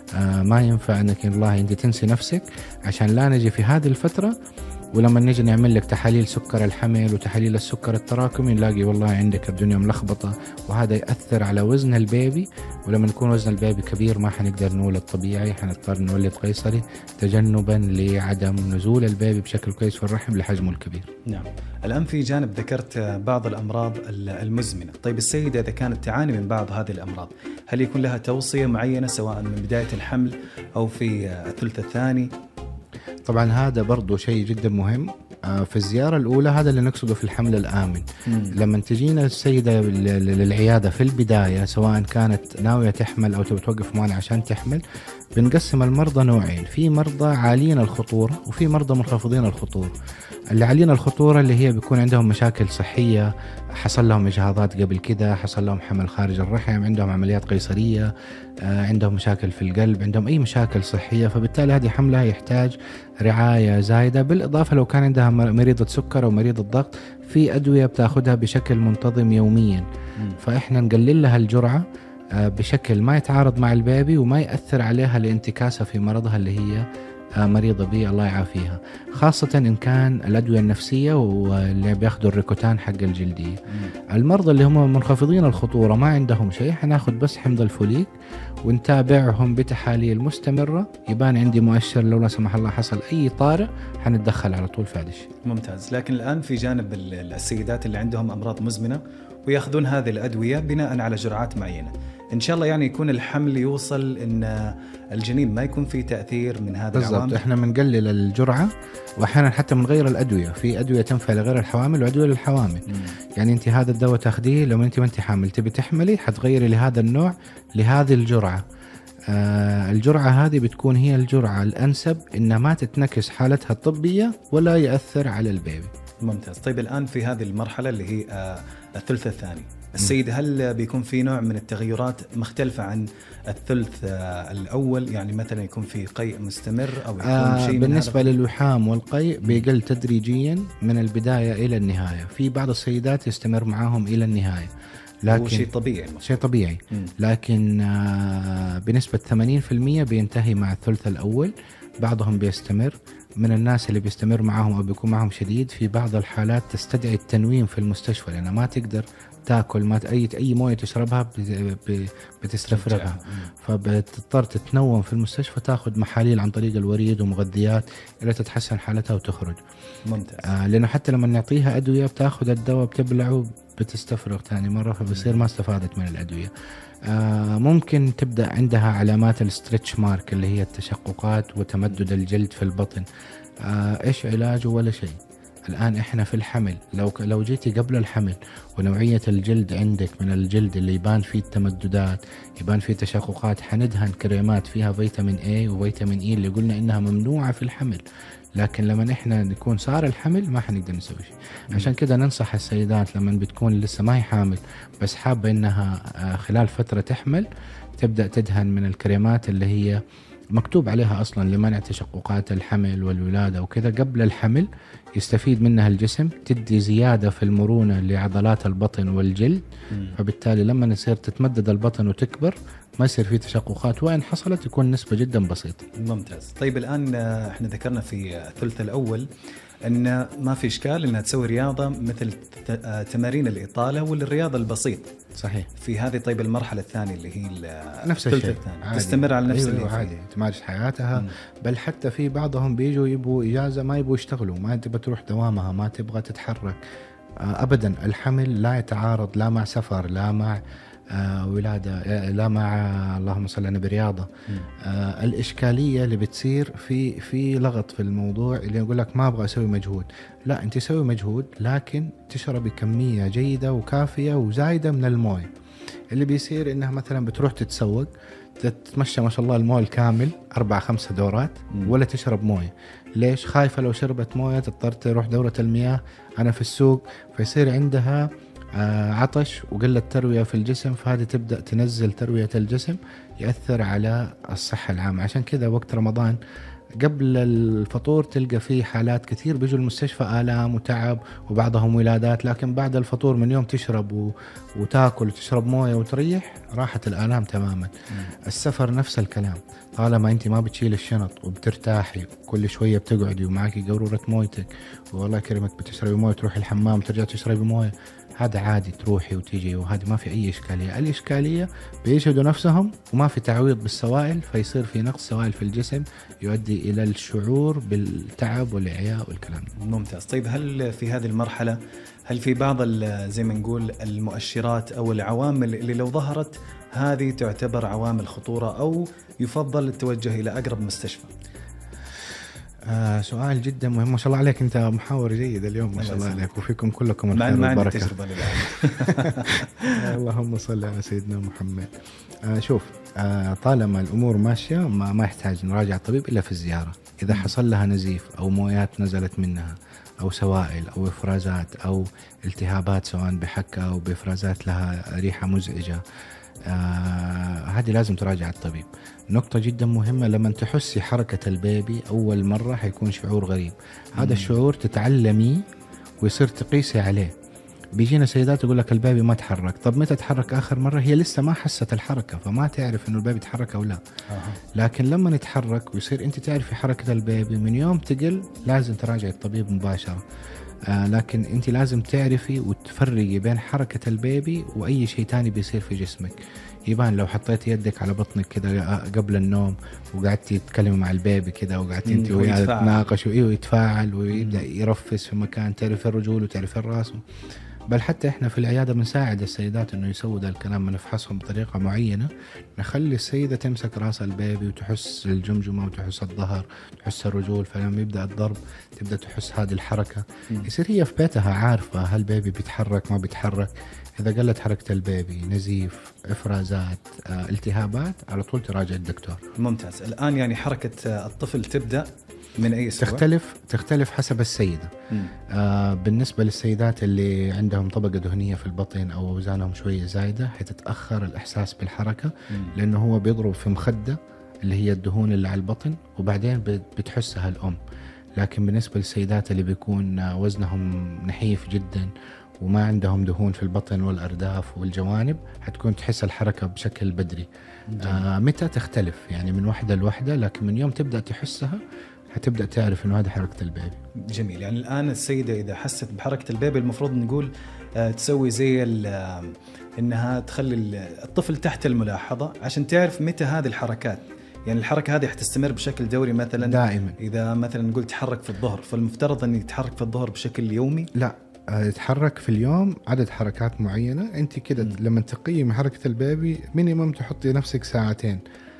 ما ينفع انك والله انت تنسي نفسك، عشان لا نجي في هذه الفترة ولما نيجي نعمل لك تحاليل سكر الحمل وتحاليل السكر التراكمي نلاقي والله عندك الدنيا ملخبطة، وهذا يأثر على وزن البيبي. ولما نكون وزن البيبي كبير ما حنقدر نولد طبيعي، حنضطر نولد قيصري تجنبا لعدم نزول البيبي بشكل كويس في الرحم لحجمه الكبير. نعم. الآن في جانب ذكرت بعض الأمراض المزمنة. طيب السيدة إذا كانت تعاني من بعض هذه الأمراض، هل يكون لها توصية معينة سواء من بداية الحمل أو في الثلث الثاني؟ طبعا هذا برضو شيء جدا مهم. في الزيارة الأولى هذا اللي نقصده في الحمل الآمن. لما تجينا السيدة للعيادة في البداية سواء كانت ناوية تحمل أو تبي توقف معنا عشان تحمل، بنقسم المرضى نوعين، في مرضى عاليين الخطورة وفي مرضى منخفضين الخطورة. اللي عاليين الخطورة اللي هي بيكون عندهم مشاكل صحية، حصل لهم إجهاضات قبل كده، حصل لهم حمل خارج الرحم، عندهم عمليات قيصرية، عندهم مشاكل في القلب، عندهم أي مشاكل صحية، فبالتالي هذه حملها يحتاج رعاية زايدة. بالإضافة لو كان عندها مريضة سكر أو مريضة ضغط، في أدوية بتاخدها بشكل منتظم يوميا، فإحنا نقلل لها الجرعة بشكل ما يتعارض مع البيبي وما يأثر عليها لانتكاسة في مرضها اللي هي مريضة به الله يعافيها، خاصة إن كان الأدوية النفسية واللي بياخدوا الريكوتان حق الجلدية. المرضى اللي هم منخفضين الخطورة ما عندهم شيء، حناخد بس حمض الفوليك ونتابعهم بتحاليل مستمرة، يبان عندي مؤشر لو لا سمح الله حصل أي طارئ حنتدخل على طول في هذا الشيء. ممتاز. لكن الآن في جانب السيدات اللي عندهم أمراض مزمنة ويأخذون هذه الأدوية بناء على جرعات معينة، إن شاء الله يعني يكون الحمل يوصل إن الجنين ما يكون فيه تأثير من هذا العوامل. بالضبط، إحنا بنقلل الجرعة وأحيانا حتى بنغير الأدوية، في أدوية تنفع لغير الحوامل وأدوية للحوامل. يعني أنت هذا الدواء تاخديه لو أنت ما أنت حامل تبي تحملي حتغيري لهذا النوع لهذه الجرعة. الجرعة هذه بتكون هي الجرعة الأنسب إنها ما تتنكس حالتها الطبية ولا يأثر على البيبي. ممتاز. طيب الآن في هذه المرحلة اللي هي الثلث الثاني، السيد هل بيكون في نوع من التغيرات مختلفة عن الثلث الأول؟ يعني مثلا يكون في قيء مستمر أو يكون شيء بالنسبة للوحام والقيء بيقل تدريجيا من البداية إلى النهاية. في بعض السيدات يستمر معاهم إلى النهاية، لكن شيء طبيعي. شيء طبيعي. لكن بنسبة 80% بينتهي مع الثلث الأول، بعضهم بيستمر. من الناس اللي بيستمر معهم أو بيكون معهم شديد، في بعض الحالات تستدعي التنويم في المستشفى لأنها ما تقدر تاكل، ما أي موية تشربها بتستفرغها، فبتضطر تتنوم في المستشفى، تاخذ محاليل عن طريق الوريد ومغذيات إلى تتحسن حالتها وتخرج. ممتاز. لأنه حتى لما نعطيها أدوية بتاخذ الدواء بتبلعه بتستفرغ ثاني مرة، فبصير ما استفادت من الأدوية. ممكن تبدأ عندها علامات الستريتش مارك اللي هي التشققات وتمدد الجلد في البطن. إيش علاجه؟ ولا شيء. الآن إحنا في الحمل، لو جيتي قبل الحمل ونوعية الجلد عندك من الجلد اللي يبان فيه التمددات، يبان فيه تشققات، حندهن كريمات فيها فيتامين A وفيتامين E اللي قلنا إنها ممنوعة في الحمل. لكن لما إحنا نكون صار الحمل ما حنقدر نسوي شيء. عشان كده ننصح السيدات لما بتكون لسه ما هي حامل بس حابة إنها خلال فترة تحمل، تبدأ تدهن من الكريمات اللي هي مكتوب عليها أصلا لمنع تشققات الحمل والولادة وكذا قبل الحمل، يستفيد منها الجسم، تدي زيادة في المرونة لعضلات البطن والجلد، فبالتالي لما يصير تتمدد البطن وتكبر ما يصير فيه تشققات، وإن حصلت يكون نسبة جدا بسيطة. ممتاز. طيب الآن احنا ذكرنا في الثلث الأول أن ما في إشكال أنها تسوي رياضة مثل تمارين الإطالة والرياضة البسيط. صحيح. في هذه طيب المرحلة الثانية اللي هي نفس الشيء، تستمر على نفس اللي عادي تمارس حياتها. بل حتى في بعضهم بيجوا يبوا إجازة، ما يبوا يشتغلوا، ما تبغى تروح دوامها، ما تبغى تتحرك أبدا. الحمل لا يتعارض لا مع سفر، لا مع ولادة، لا مع اللهم صل على النبي رياضة. الإشكالية اللي بتصير في لغط في الموضوع اللي يقول لك ما أبغى أسوي مجهود. لا، أنت سوي مجهود لكن تشربي كمية جيدة وكافية وزايدة من الموية. اللي بيصير إنها مثلا بتروح تتسوق، تتمشى ما شاء الله المويه الكامل 4-5 دورات ولا تشرب مويه. ليش؟ خايفة لو شربت مويه تضطر تروح دورة المياه أنا في السوق، فيصير عندها عطش وقلة تروية في الجسم، فهذه تبدأ تنزل تروية الجسم، يأثر على الصحة العامة. عشان كذا وقت رمضان قبل الفطور تلقى فيه حالات كثير بيجوا المستشفى آلام وتعب وبعضهم ولادات، لكن بعد الفطور من يوم تشرب وتاكل وتشرب موية وتريح راحت الآلام تماما. السفر نفس الكلام، طالما انت ما بتشيل الشنط وبترتاحي كل شوية بتقعدي ومعاكي قارورة مويتك والله يكرمك بتشربي موية تروحي الحمام ترجع تشربي موية، هذا عادي تروحي وتيجي وهذه ما في أي إشكالية. الإشكالية بيجهدوا نفسهم وما في تعويض بالسوائل، فيصير في نقص سوائل في الجسم يؤدي إلى الشعور بالتعب والإعياء والكلام ده. ممتاز. طيب هل في هذه المرحلة هل في بعض زي ما نقول المؤشرات أو العوامل اللي لو ظهرت هذه تعتبر عوامل خطورة أو يفضل التوجه إلى أقرب مستشفى؟ سؤال جدا مهم، ما شاء الله عليك انت محاور جيد اليوم ما شاء الله عليك، وفيكم كلكم الخير والبركه. تجربة اللهم صل على سيدنا محمد. شوف، طالما الامور ماشيه ما يحتاج نراجع الطبيب الا في الزياره. اذا حصل لها نزيف او مويات نزلت منها او سوائل او افرازات او التهابات سواء بحكه او بافرازات لها ريحه مزعجه، هذه لازم تراجع الطبيب. نقطة جدا مهمة، لما تحسي حركة البيبي أول مرة حيكون شعور غريب. هذا الشعور تتعلمي ويصير تقيسي عليه. بيجينا سيدات يقول لك البيبي ما تحرك، طب متى تحرك آخر مرة؟ هي لسه ما حست الحركة فما تعرف إنه البيبي تحرك أو لا. لكن لما نتحرك ويصير أنت تعرفي حركة البيبي من يوم تقل لازم تراجعي الطبيب مباشرة. لكن أنت لازم تعرفي وتفرقي بين حركة البيبي وأي شيء تاني بيصير في جسمك. يبان لو حطيت يدك على بطنك كده قبل النوم وقعدتي تتكلمي مع البيبي كده وقعدتي انت وياه تتناقشوا ويتفاعل ويبدأ يرفس في مكان، تعرف الرجول وتعرف الراس. بل حتى احنا في العيادة بنساعد السيدات انه يسووا ده الكلام، بنفحصهم بطريقة معينة، نخلي السيدة تمسك راس البيبي وتحس الجمجمة وتحس الظهر تحس الرجول، فلما يبدأ الضرب تبدأ تحس هذه الحركة. يصير هي في بيتها عارفة هل البيبي بيتحرك ما بيتحرك. إذا قلت حركة البيبي، نزيف، إفرازات، التهابات، على طول تراجع الدكتور. ممتاز. الآن يعني حركة الطفل تبدأ من أي أسبوع؟ تختلف حسب السيدة. بالنسبة للسيدات اللي عندهم طبقة دهنية في البطن أو أوزانهم شوية زايدة حتتأخر الإحساس بالحركة، لأنه هو بيضرب في مخدة اللي هي الدهون اللي على البطن وبعدين بتحسها الأم. لكن بالنسبة للسيدات اللي بيكون وزنهم نحيف جدا وما عندهم دهون في البطن والأرداف والجوانب حتكون تحس الحركة بشكل بدري. متى تختلف يعني من وحدة لوحدة، لكن من يوم تبدأ تحسها هتبدأ تعرف إنه هذه حركة البيبي. جميل. يعني الآن السيدة إذا حست بحركة البيبي المفروض نقول تسوي زي إنها تخلي الطفل تحت الملاحظة عشان تعرف متى هذه الحركات. يعني الحركة هذه حتستمر بشكل دوري مثلا دائما. إذا مثلا نقول تحرك في الظهر، فالمفترض أن يتحرك في الظهر بشكل يومي؟ لا، يتحرك في اليوم عدد حركات معينة. أنت كده لما تقيم حركة البيبي مينيمم تحطي نفسك ساعتين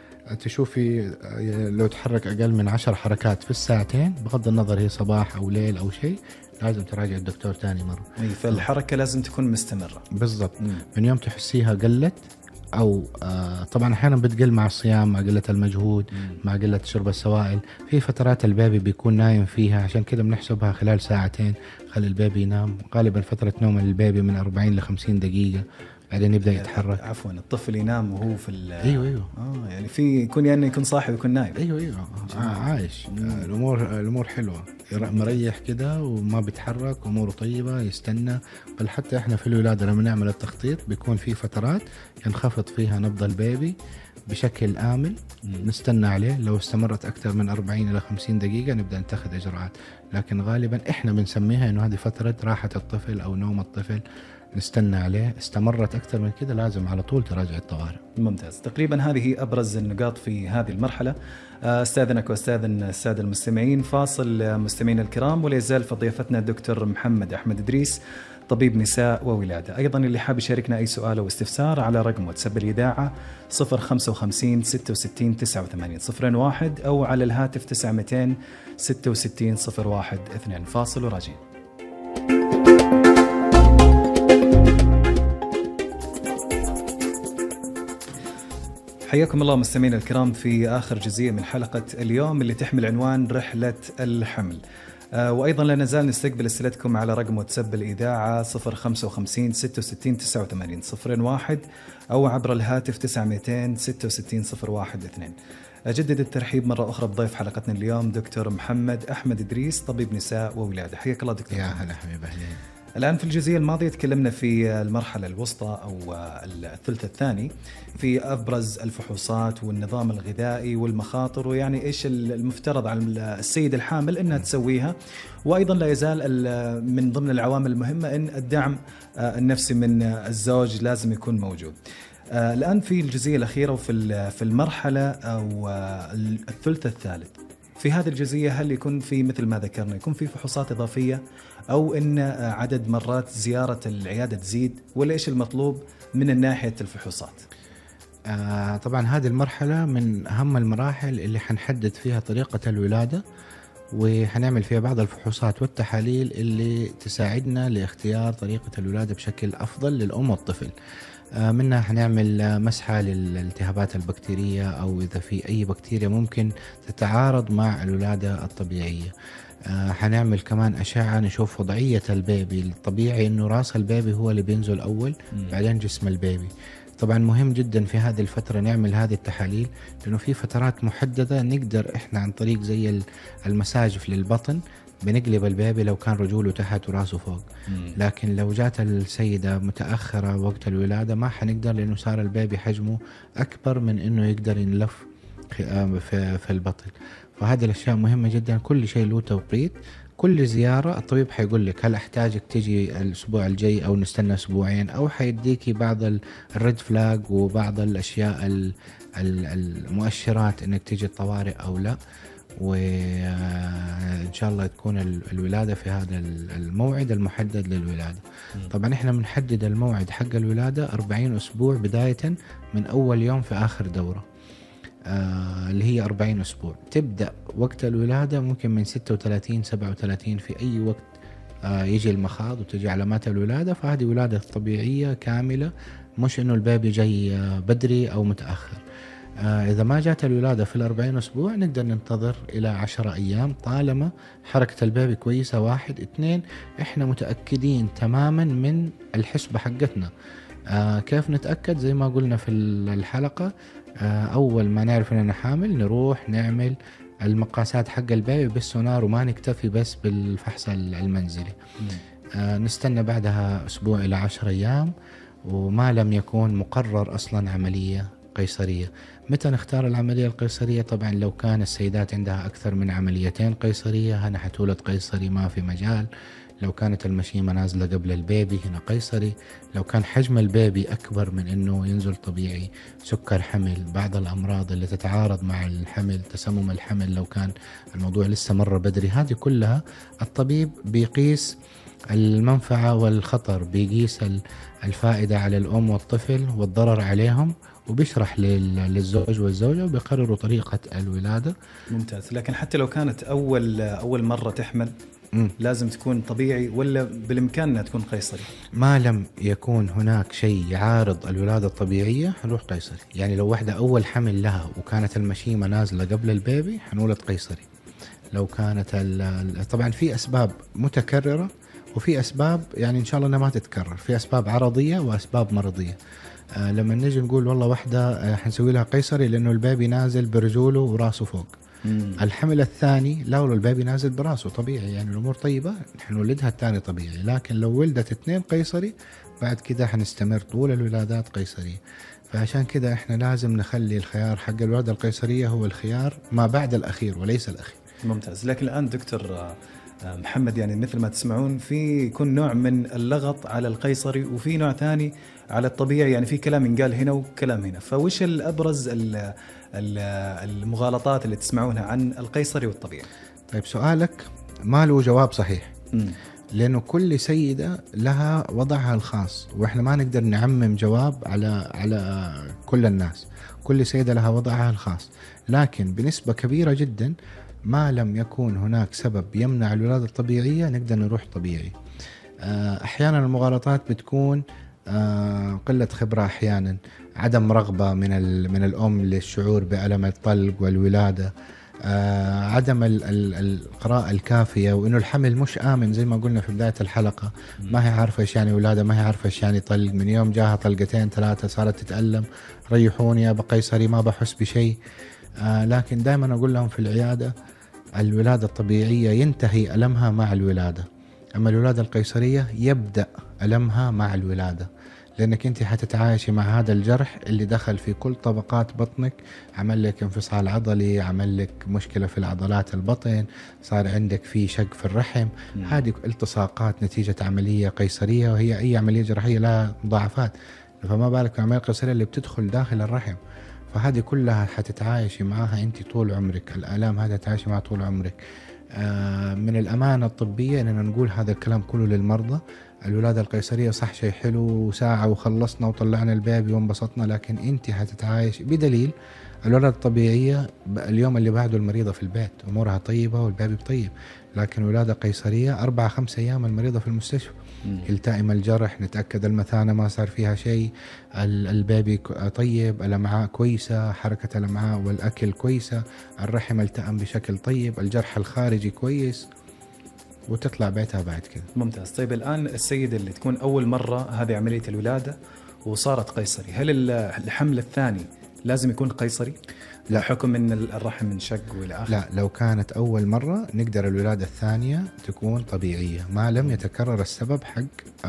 تشوفي لو تحرك أقل من 10 حركات في الساعتين بغض النظر هي صباح أو ليل أو شيء لازم تراجع الدكتور تاني مرة. فالحركة لازم تكون مستمرة. بالضبط. من يوم تحسيها قلت أو طبعا أحيانا بتقل مع الصيام، مع قلة المجهود، مع قلة شرب السوائل. في فترات البيبي بيكون نايم فيها عشان كده بنحسبها خلال ساعتين خلي البيبي ينام. غالبا فترة نوم البيبي من 40 ل 50 دقيقة بعدين يبدأ يتحرك. عفوا الطفل ينام وهو في ايوه يعني في يكون يعني يكون صاحي ويكون نايم. ايوه عايش. الامور حلوه، مريح كده وما بيتحرك، اموره طيبه، يستنى. بل حتى احنا في الولاده لما نعمل التخطيط بيكون في فترات ينخفض فيها نبض البيبي بشكل آمن، نستنى عليه. لو استمرت أكثر من 40 إلى 50 دقيقة نبدأ نتخذ إجراءات. لكن غالبا إحنا بنسميها إنه هذه فترة راحة الطفل أو نوم الطفل، نستنى عليه. استمرت أكثر من كده لازم على طول تراجع الطوارئ. ممتاز. تقريبا هذه أبرز النقاط في هذه المرحلة. أستاذنك وأستاذن السادة المستمعين، فاصل مستمعين الكرام، ولا يزال في ضيافتنا الدكتور محمد أحمد إدريس طبيب نساء وولادة. أيضا اللي حاب يشاركنا أي سؤال أو استفسار على رقم واتساب الإذاعة 055 66 89 01 أو على الهاتف 900 66 01 2. فاصل وراجعين. حياكم الله مستمعينا الكرام في آخر جزئية من حلقة اليوم اللي تحمل عنوان رحلة الحمل. وأيضا لا نزال نستقبل أسئلتكم على رقم واتساب الإذاعة 055 66 89 01 أو عبر الهاتف 900 66 01 2. أجدد الترحيب مرة أخرى بضيف حلقتنا اليوم دكتور محمد أحمد إدريس، طبيب نساء وولادة. حياك الله دكتور. يا هلا حبيبي، أهلين. الآن في الجزئية الماضية تكلمنا في المرحلة الوسطى أو الثلث الثاني في أبرز الفحوصات والنظام الغذائي والمخاطر، ويعني إيش المفترض على السيدة الحامل أنها تسويها، وأيضا لا يزال من ضمن العوامل المهمة أن الدعم النفسي من الزوج لازم يكون موجود. الآن في الجزئية الأخيرة وفي المرحلة أو الثلث الثالث، في هذه الجزئية هل يكون في مثل ما ذكرنا يكون في فحوصات إضافية أو إن عدد مرات زيارة العيادة تزيد، ولا إيش المطلوب من ناحية الفحوصات؟ طبعا هذه المرحلة من أهم المراحل اللي حنحدد فيها طريقة الولادة، وحنعمل فيها بعض الفحوصات والتحاليل اللي تساعدنا لاختيار طريقة الولادة بشكل أفضل للأم والطفل. منها حنعمل مسحة للالتهابات البكتيرية أو إذا في أي بكتيريا ممكن تتعارض مع الولادة الطبيعية. حنعمل كمان أشعة نشوف وضعية البيبي. الطبيعي إنه رأس البيبي هو اللي بينزل أول بعدين جسم البيبي. طبعا مهم جدا في هذه الفترة نعمل هذه التحاليل، لأنه في فترات محددة نقدر إحنا عن طريق زي المساج للبطن بنقلب البيبي لو كان رجوله تحت وراسه فوق. لكن لو جات السيدة متأخرة وقت الولادة ما حنقدر، لأنه صار البيبي حجمه أكبر من إنه يقدر ينلف في البطن. فهذه الأشياء مهمة جدا، كل شيء له توقيت. كل زيارة الطبيب حيقول لك هل أحتاجك تجي الأسبوع الجاي أو نستنى أسبوعين، أو حيديكي بعض الريد فلاج وبعض الأشياء المؤشرات إنك تجي الطوارئ أو لا. وإن شاء الله تكون الولادة في هذا الموعد المحدد للولادة. طبعا إحنا بنحدد الموعد حق الولادة 40 أسبوع بداية من أول يوم في آخر دورة، اللي هي 40 أسبوع. تبدأ وقت الولادة ممكن من 36-37 في أي وقت يجي المخاض وتجي علامات الولادة، فهذه ولادة طبيعية كاملة، مش إنه البيبي جاي بدري أو متأخر. إذا ما جات الولادة في 40 أسبوع نقدر ننتظر إلى 10 أيام طالما حركة البيبي كويسة. 1 2 إحنا متأكدين تماما من الحسبة حقتنا. كيف نتأكد؟ زي ما قلنا في الحلقة، أول ما نعرف أننا حامل نروح نعمل المقاسات حق البيبي بالسونار، وما نكتفي بس بالفحص المنزلي. نستنى بعدها أسبوع إلى 10 أيام، وما لم يكون مقرر أصلا عملية قيصرية. متى نختار العملية القيصرية؟ طبعا لو كان السيدات عندها أكثر من عمليتين قيصرية هنا حتولد قيصري ما في مجال. لو كانت المشيمة نازلة قبل البيبي هنا قيصري. لو كان حجم البيبي أكبر من أنه ينزل طبيعي، سكر حمل، بعض الأمراض اللي تتعارض مع الحمل، تسمم الحمل لو كان الموضوع لسه مرة بدري، هذه كلها الطبيب بيقيس المنفعة والخطر، بيقيس الفائدة على الأم والطفل والضرر عليهم، وبيشرح للزوج والزوجة وبيقرروا طريقة الولادة. ممتاز. لكن حتى لو كانت أول مرة تحمل لازم تكون طبيعي ولا بالإمكان أنها تكون قيصري؟ ما لم يكون هناك شيء يعارض الولادة الطبيعية حنروح قيصري. يعني لو واحدة أول حمل لها وكانت المشيمة نازلة قبل البيبي حنولد قيصري. لو كانت طبعا في أسباب متكررة وفي أسباب يعني إن شاء الله أنها ما تتكرر، في أسباب عرضية وأسباب مرضية. لما نجي نقول والله واحدة حنسوي لها قيصري لأنه البيبي نازل برجوله وراسه فوق، الحمل الثاني لو البيبي نازل براسه طبيعي، يعني الأمور طيبة، حنولدها الثاني طبيعي. لكن لو ولدت 2 قيصري بعد كده حنستمر طول الولادات قيصرية. فعشان كده احنا لازم نخلي الخيار حق الولادة القيصرية هو الخيار ما بعد الأخير وليس الأخير. ممتاز. لكن الآن دكتور محمد، يعني مثل ما تسمعون في يكون نوع من اللغط على القيصري وفي نوع ثاني على الطبيعي، يعني في كلام ينقال هنا وكلام هنا، فوش الأبرز المغالطات اللي تسمعونها عن القيصري والطبيعي؟ طيب سؤالك ما له جواب صحيح، لأنه كل سيدة لها وضعها الخاص، وإحنا ما نقدر نعمم جواب على كل الناس. كل سيدة لها وضعها الخاص، لكن بنسبة كبيرة جدا ما لم يكون هناك سبب يمنع الولادة الطبيعية نقدر نروح طبيعي. أحيانا المغالطات بتكون قلة خبرة، أحيانا عدم رغبة من الأم للشعور بألم الطلق والولادة، عدم القراءة الكافية، وإنه الحمل مش آمن زي ما قلنا في بداية الحلقة. ما هي عارفة إيش يعني ولادة، ما هي عارفة إيش يعني طلق، من يوم جاها طلقتين 3 صارت تتألم، ريحوني أبا قيصري ما بحس بشيء. لكن دائما أقول لهم في العيادة الولادة الطبيعية ينتهي ألمها مع الولادة، أما الولادة القيصرية يبدأ ألمها مع الولادة، لأنك أنت حتتعايشي مع هذا الجرح اللي دخل في كل طبقات بطنك، عمل لك انفصال عضلي، عمل لك مشكلة في العضلات البطن، صار عندك في شق في الرحم. هذه التصاقات نتيجة عملية قيصرية، وهي أي عملية جراحية لها مضاعفات، فما بالك بالعملية القيصرية اللي بتدخل داخل الرحم. فهذه كلها حتتعايشي معها أنت طول عمرك، الآلام هذا تتعايشي معها طول عمرك. من الأمانة الطبية أننا نقول هذا الكلام كله للمرضى. الولادة القيصرية صح شيء حلو، ساعة وخلصنا وطلعنا البيبي وانبسطنا، لكن أنت حتتعايش بدليل الولادة الطبيعية اليوم اللي بعده المريضة في البيت أمورها طيبة والبيبي طيب، لكن ولادة قيصرية 4-5 أيام المريضة في المستشفى، يلتئم الجرح، نتأكد المثانة ما صار فيها شيء، البيبي طيب، الأمعاء كويسة، حركة الأمعاء والأكل كويسة، الرحم التئم بشكل طيب، الجرح الخارجي كويس، وتطلع بيتها بعد كده. ممتاز. طيب الآن السيدة اللي تكون أول مرة هذه عملية الولادة وصارت قيصري، هل الحمل الثاني لازم يكون قيصري؟ لا، بحكم ان الرحم منشق والى اخره. لا، لو كانت اول مره نقدر الولاده الثانيه تكون طبيعيه ما لم يتكرر السبب حق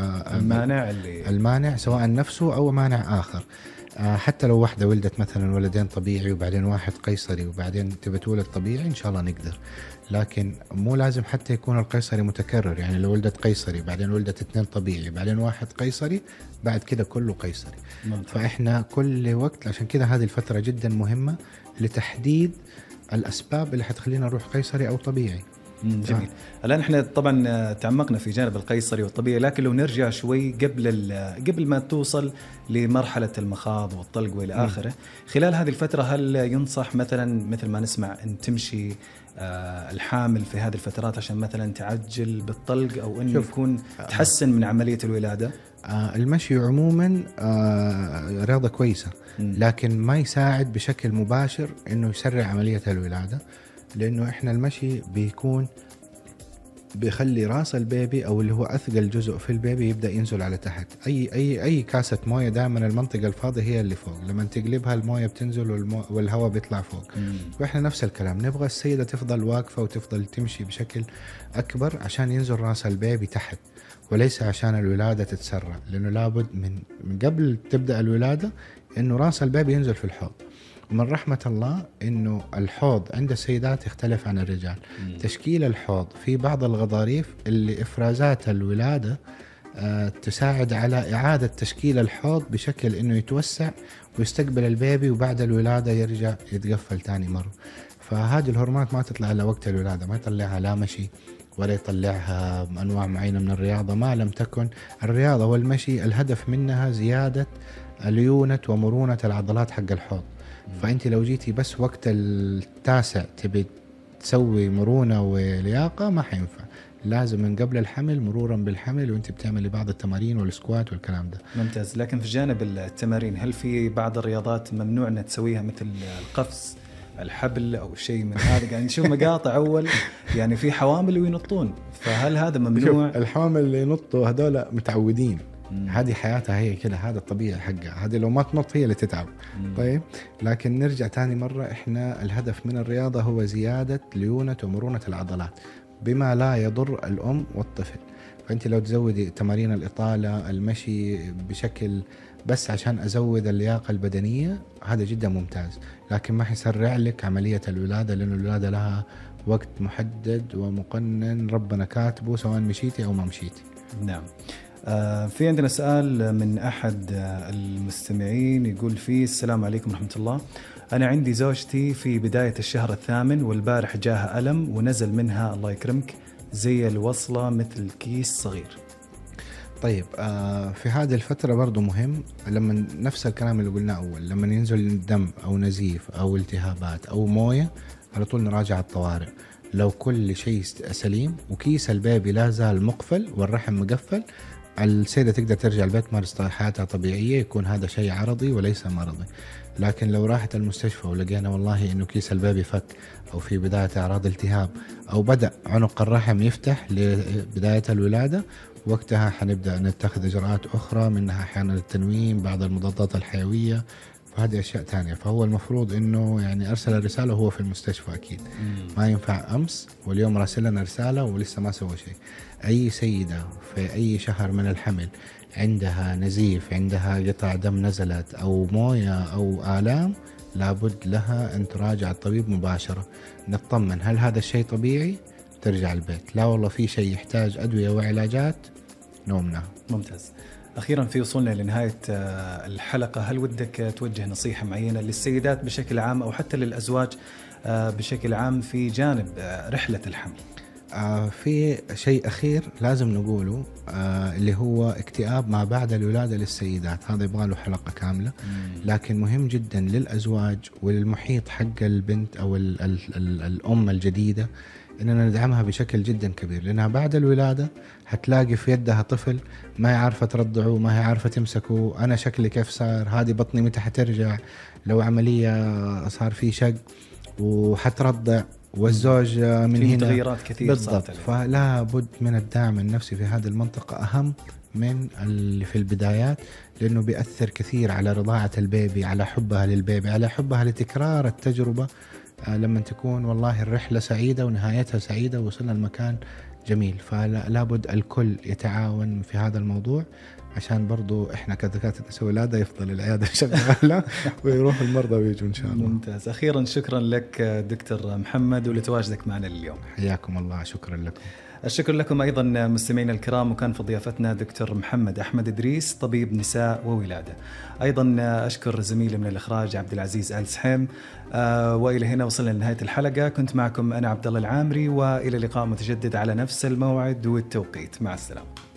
المانع سواء نفسه او مانع اخر. حتى لو واحده ولدت مثلا ولدين طبيعي وبعدين واحد قيصري وبعدين تبى تولد طبيعي ان شاء الله نقدر، لكن مو لازم حتى يكون القيصري متكرر. يعني لو ولدت قيصري بعدين ولدت 2 طبيعي بعدين واحد قيصري بعد كده كله قيصري. فإحنا كل وقت، عشان كده هذه الفترة جدا مهمة لتحديد الأسباب اللي حتخلينا نروح قيصري أو طبيعي. جميل. الآن احنا طبعا تعمقنا في جانب القيصري والطبيعي، لكن لو نرجع شوي قبل ما توصل لمرحلة المخاض والطلق والى آخره، خلال هذه الفترة هل ينصح مثلا مثل ما نسمع أن تمشي الحامل في هذه الفترات عشان مثلا تعجل بالطلق أو أن يكون تحسن من عملية الولادة؟ المشي عموما رياضة كويسة، لكن ما يساعد بشكل مباشر انه يسرع عملية الولادة، لانه احنا المشي بيخلي راس البيبي او اللي هو اثقل جزء في البيبي يبدا ينزل على تحت. اي كاسة مويه دائما المنطقة الفاضية هي اللي فوق، لما تقلبها المويه بتنزل والهواء بيطلع فوق. واحنا نفس الكلام، نبغى السيدة تفضل واقفة وتفضل تمشي بشكل اكبر عشان ينزل راس البيبي تحت، وليس عشان الولادة تتسرع، لأنه لابد من قبل تبدأ الولادة إنه راس البيبي ينزل في الحوض. ومن رحمة الله إنه الحوض عند السيدات يختلف عن الرجال. تشكيل الحوض في بعض الغضاريف اللي إفرازات الولادة تساعد على إعادة تشكيل الحوض بشكل إنه يتوسع ويستقبل البيبي، وبعد الولادة يرجع يتقفل تاني مرة. فهذه الهرمونات ما تطلع إلا وقت الولادة، ما يطلعها لا مشي ولا يطلعها أنواع معينة من الرياضة، ما لم تكن الرياضة والمشي الهدف منها زيادة ليونة ومرونة العضلات حق الحوض. فأنت لو جيتي بس وقت 9 تبي تسوي مرونة ولياقة ما حينفع، لازم من قبل الحمل مرورا بالحمل وانت بتعملي بعض التمارين والسكوات والكلام ده. ممتاز. لكن في جانب التمارين هل في بعض الرياضات ممنوع أن تسويها مثل القفز، الحبل أو شيء من هذا؟ يعني نشوف مقاطع أول يعني في حوامل وينطون، فهل هذا ممنوع؟ الحوامل اللي ينطوا هذول متعودين، هذه حياتها هي كده، هذا الطبيعي حقها، هذه لو ما تنط هي اللي تتعب. طيب، لكن نرجع تاني مرة، احنا الهدف من الرياضة هو زيادة ليونة ومرونة العضلات بما لا يضر الأم والطفل. فأنت لو تزودي تمارين الإطالة، المشي بشكل بس عشان أزود اللياقة البدنية، هذا جدا ممتاز، لكن ما حيسرع لك عملية الولادة، لأن الولادة لها وقت محدد ومقنن ربنا كاتبه سواء مشيتي أو ما مشيتي. نعم. في عندنا سؤال من أحد المستمعين يقول فيه: السلام عليكم ورحمة الله، أنا عندي زوجتي في بداية الشهر الثامن، والبارح جاها ألم ونزل منها الله يكرمك زي الوصلة مثل كيس صغير. طيب، في هذه الفترة برضو مهم، لما نفس الكلام اللي قلناه أول، لما ينزل دم أو نزيف أو التهابات أو موية، على طول نراجع الطوارئ. لو كل شيء سليم وكيس البيبي لا زال مقفل والرحم مقفل، السيدة تقدر ترجع البيت تمارس حياتها طبيعية، يكون هذا شيء عرضي وليس مرضي. لكن لو راحت المستشفى ولقينا والله إنه كيس البيبي فك، أو في بداية أعراض التهاب، أو بدأ عنق الرحم يفتح لبداية الولادة، وقتها حنبدأ نتخذ إجراءات أخرى، منها أحيانا التنويم، بعض المضادات الحيوية. فهذه أشياء تانية. فهو المفروض إنه يعني أرسل الرسالة وهو في المستشفى أكيد. ما ينفع أمس واليوم راسل لنا رسالة ولسه ما سوى شيء. أي سيدة في أي شهر من الحمل عندها نزيف، عندها قطع دم نزلت أو موية أو آلام، لابد لها أن تراجع الطبيب مباشرة، نطمن هل هذا الشيء طبيعي، ترجع البيت. لا والله في شيء يحتاج أدوية وعلاجات، نومنا. ممتاز. أخيرا في وصولنا لنهاية الحلقة، هل ودك توجه نصيحة معينة للسيدات بشكل عام أو حتى للأزواج بشكل عام في جانب رحلة الحمل؟ في شيء أخير لازم نقوله، اللي هو اكتئاب ما بعد الولادة للسيدات. هذا يبغى له حلقة كاملة. لكن مهم جدا للأزواج وللمحيط حق البنت أو الأم الجديدة إننا ندعمها بشكل جدا كبير، لأنها بعد الولادة هتلاقي في يدها طفل ما هي عارفة ترضعه، ما هي عارفة تمسكه، أنا شكلي كيف صار، هذه بطني متى حترجع، لو عملية صار في شق وحترضع، والزوج من هنا تغييرات كثير بالضبط. فلا بد من الدعم النفسي في هذه المنطقة أهم من اللي في البدايات، لأنه بيأثر كثير على رضاعة البيبي، على حبها للبيبي، على حبها لتكرار التجربة لما تكون والله الرحلة سعيدة ونهايتها سعيدة ووصلنا المكان جميل. فلا بد الكل يتعاون في هذا الموضوع، عشان برضو إحنا كدكاترة نسوي ولادة يفضل العيادة شغالة ويروح المرضى ويجوا إن شاء الله. ممتاز. أخيرا شكرا لك دكتور محمد ولتواجدك معنا اليوم. حياكم الله. شكرا لكم. الشكر لكم أيضا مستمعينا الكرام. وكان في ضيافتنا دكتور محمد أحمد إدريس، طبيب نساء وولادة. أيضا أشكر زميلي من الإخراج عبد العزيز آل سحيم. وإلى هنا وصلنا لنهاية الحلقة. كنت معكم أنا عبد الله العامري، وإلى لقاء متجدد على نفس الموعد والتوقيت. مع السلامة.